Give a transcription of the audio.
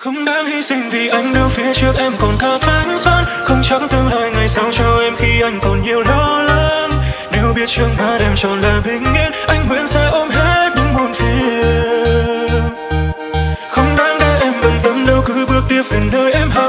Không đáng hy sinh vì anh đưa phía trước em còn cả thanh xuân. Không chắc tương lai ngày sau cho em khi anh còn nhiều lo lắng. Nếu biết trước mắt em chọn là bình yên, anh nguyện sẽ ôm hết những muôn phiền. Không đáng để em bận tâm đâu, cứ bước tiếp về nơi em hay.